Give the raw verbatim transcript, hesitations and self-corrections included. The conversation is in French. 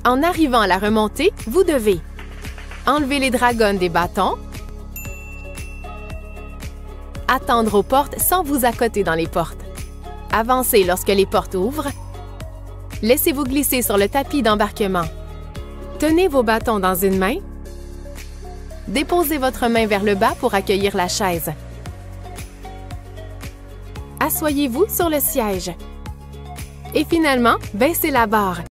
En arrivant à la remontée, vous devez enlever les dragons des bâtons, attendre aux portes sans vous accoter dans les portes, avancer lorsque les portes ouvrent, laissez-vous glisser sur le tapis d'embarquement. Tenez vos bâtons dans une main, déposez votre main vers le bas pour accueillir la chaise. Asseyez-vous sur le siège. Et finalement, baissez la barre.